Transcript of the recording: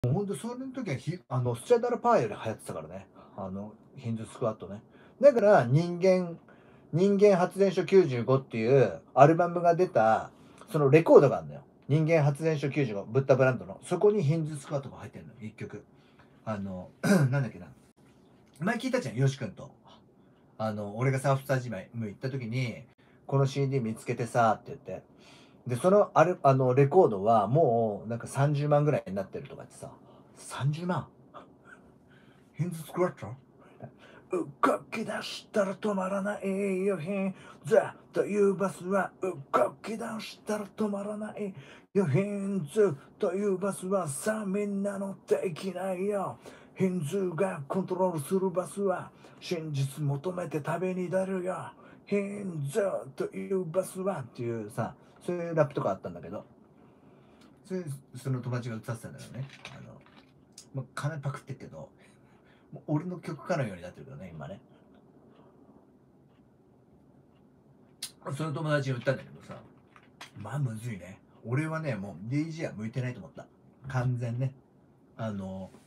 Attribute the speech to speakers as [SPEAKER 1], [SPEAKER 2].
[SPEAKER 1] もうほんとその時はスチャダラパーより流行ってたからね。ヒンズースクワットね。だから、人間発電所95っていうアルバムが出た、そのレコードがあるんだよ。人間発電所95、ブッダブランドの。そこにヒンズースクワットが入ってるの、一曲。なんだっけな。前聞いたじゃん、ヨシ君と。俺がサーフスタジム行った時に、この CD 見つけてさ、って言って。で、そのレコードはもうなんか30万ぐらいになってるとかってさ、30万ヒンズースクワット動き出したら止まらないよ、ヒンズーというバスは動き出したら止まらないよ、ヒンズーというバスはさあみんな乗っていきないよ。ヒンズーがコントロールするバスは真実求めて旅に出るよ。ヒンズーというバスはっていうさ、そういうラップとかあったんだけど、その友達が歌ってたんだよね。金パクってるけど、もう俺の曲かのようになってるけどね、今ね。その友達に言ったんだけどさ、まあむずいね。俺はね、もう DJ は向いてないと思った。完全ね。